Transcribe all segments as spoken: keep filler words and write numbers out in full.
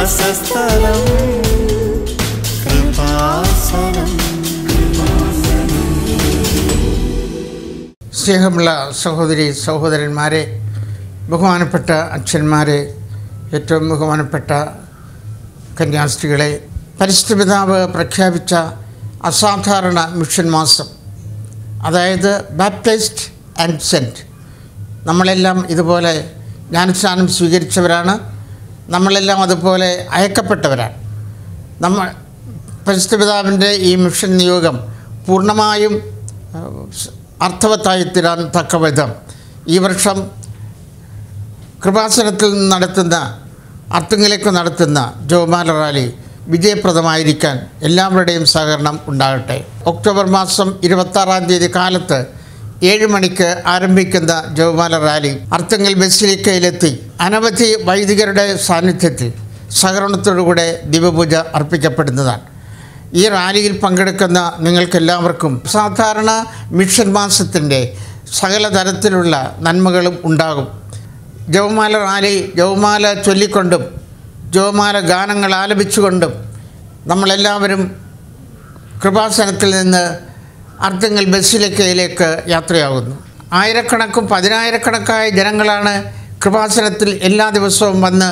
വാസസ്ഥലം കൃപാസനം. സ്നേഹമുള്ള സഹോദരി സഹോദരന്മാരെ, ബഹുമാനപ്പെട്ട അച്ഛന്മാരെ, ഏറ്റവും ബഹുമാനപ്പെട്ട കന്യാസ്ത്രീകളെ, പരിശുദ്ധ പിതാവ് പ്രഖ്യാപിച്ച അസാധാരണ മിഷൻ മാസം, അതായത് ബാപ്റ്റൈസ്ഡ് ആൻഡ് സെൻറ്റ്. നമ്മളെല്ലാം ഇതുപോലെ ജ്ഞാനസ്നാനം സ്വീകരിച്ചവരാണ്, നമ്മളെല്ലാം അതുപോലെ അയക്കപ്പെട്ടവരാണ്. നമ്മൾ പരിശുദ്ധ പിതാവിൻ്റെ ഈ മിഷൻ നിയോഗം പൂർണ്ണമായും അർത്ഥവത്തായി തീരാൻ തക്കവിധം ഈ വർഷം കൃപാസനത്തിൽ നിന്ന് നടത്തുന്ന അർത്തുങ്കലേക്ക് നടത്തുന്ന ജപമാല റാലി വിജയപ്രദമായിരിക്കാൻ എല്ലാവരുടെയും സഹകരണം ഉണ്ടാകട്ടെ. ഒക്ടോബർ മാസം ഇരുപത്താറാം തീയതി കാലത്ത് ഏഴ് മണിക്ക് ആരംഭിക്കുന്ന ജപമാല റാലി അർത്തുങ്കൽ ബസിലിക്കയിലെത്തി അനവധി വൈദികരുടെ സാന്നിധ്യത്തിൽ സഹകരണത്തോടുകൂടെ ദിവ്യപൂജ അർപ്പിക്കപ്പെടുന്നതാണ്. ഈ റാലിയിൽ പങ്കെടുക്കുന്ന നിങ്ങൾക്കെല്ലാവർക്കും സാധാരണ മിഷൻ മാസത്തിൻ്റെ സകല തരത്തിലുള്ള നന്മകളും ഉണ്ടാകും. ജപമാല റാലി ജപമാല ചൊല്ലിക്കൊണ്ടും ജപമാല ഗാനങ്ങൾ ആലപിച്ചുകൊണ്ടും നമ്മളെല്ലാവരും കൃപാസനത്തിൽ നിന്ന് അർത്തുങ്കൽ ബസിലിക്കയിലേക്ക് യാത്രയാകുന്നു. ആയിരക്കണക്കും പതിനായിരക്കണക്കായ ജനങ്ങളാണ് കൃപാസനത്തിൽ എല്ലാ ദിവസവും വന്ന്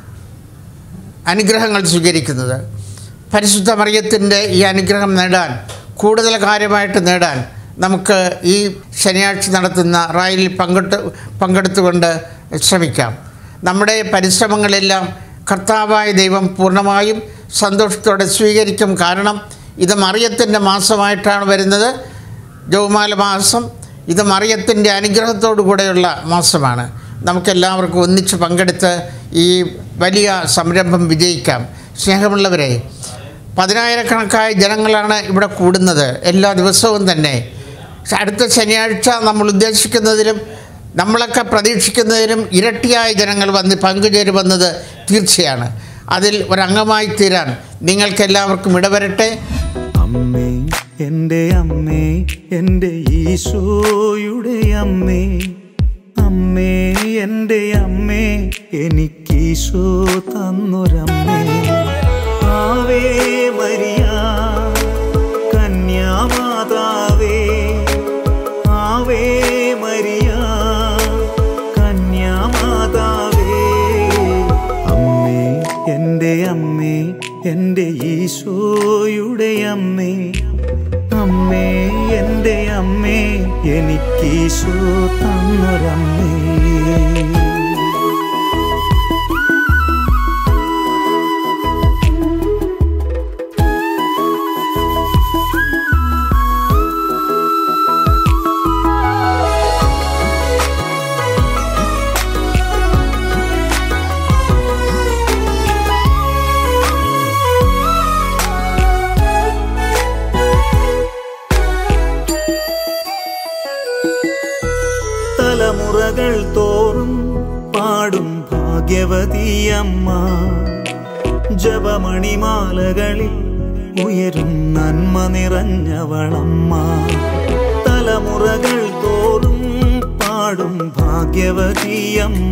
അനുഗ്രഹങ്ങൾ സ്വീകരിക്കുന്നത്. പരിശുദ്ധ മറിയത്തിൻ്റെ ഈ അനുഗ്രഹം നേടാൻ, കൂടുതൽ കാര്യമായിട്ട് നേടാൻ നമുക്ക് ഈ ശനിയാഴ്ച നടത്തുന്ന റാലിയിൽ പങ്കെടു പങ്കെടുത്തുകൊണ്ട് ശ്രമിക്കാം. നമ്മുടെ പരിശ്രമങ്ങളെല്ലാം കർത്താവായ ദൈവം പൂർണ്ണമായും സന്തോഷത്തോടെ സ്വീകരിക്കും. കാരണം ഇത് മറിയത്തിൻ്റെ മാസമായിട്ടാണ് വരുന്നത്. ജപമാല മാസം ഇത് മറിയത്തിൻ്റെ അനുഗ്രഹത്തോടു കൂടെയുള്ള മാസമാണ്. നമുക്കെല്ലാവർക്കും ഒന്നിച്ച് പങ്കെടുത്ത് ഈ വലിയ സംരംഭം വിജയിക്കാം. സ്നേഹമുള്ളവരെ, പതിനായിരക്കണക്കായ ജനങ്ങളാണ് ഇവിടെ കൂടുന്നത് എല്ലാ ദിവസവും തന്നെ. അടുത്ത ശനിയാഴ്ച നമ്മൾ ഉദ്ദേശിക്കുന്നതിലും നമ്മളൊക്കെ പ്രതീക്ഷിക്കുന്നതിലും ഇരട്ടിയായ ജനങ്ങൾ വന്ന് പങ്കുചേരുമെന്നത് തീർച്ചയാണ്. അതിൽ ഒരംഗമായി തീരാൻ നിങ്ങൾക്കെല്ലാവർക്കും ഇടവരട്ടെ. അമ്മേ, എൻ്റെ അമ്മേ, എൻ്റെ ഈശോയുടെ അമ്മേ, അമ്മേ എൻ്റെ അമ്മേ, എനിക്കീശോ തന്നൊരമ്മേ. ആവേ മരിയ കന്യാമാതാവേ, ആവേ മരിയ കന്യാമാതാവേ. അമ്മേ, എൻ്റെ അമ്മേ, എൻ്റെ ഈശോയുടെ അമ്മേ, അമ്മേ എൻ്റെ അമ്മേ, എനിക്കീശോ തന്നൊരമ്മേ. തലമുറകൾ തോറും പാടും ഭാഗ്യവതിയമ്മ, ജപമണിമാലകളിൽ ഉയരും നന്മ നിറഞ്ഞവളമ്മ. തലമുറകൾ തോറും പാടും ഭാഗ്യവതിയമ്മ,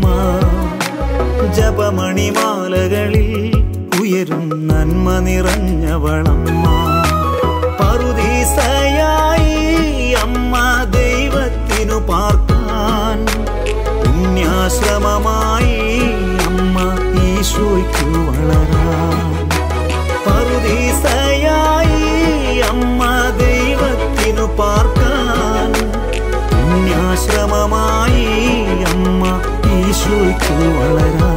ജപമണിമാലകളിൽ ഉയരും നന്മ നിറഞ്ഞവളമ്മ. പറുദീസയായി അമ്മ ദൈവത്തിനു പാർക്കാൻ, പുണ്യാശ്രമമായി അമ്മ ഈശോയ്ക്കു വളരാൻ. പറുദീസയായി അമ്മ ദൈവത്തിനു പാർക്കാൻ, പുണ്യാശ്രമമായി അമ്മ ഈശോയ്ക്കു വളരാൻ.